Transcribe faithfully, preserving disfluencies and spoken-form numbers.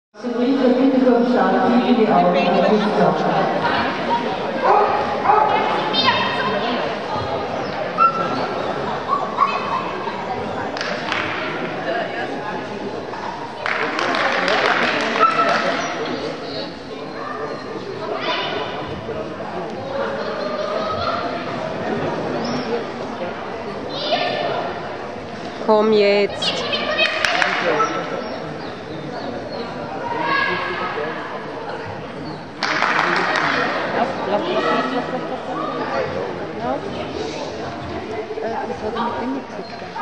Seguite tutti conciati di aula. Komm jetzt! Lauf, lauf, lauf, lauf, lauf, lauf, lauf. Lauf. Äh, das war so mit Ende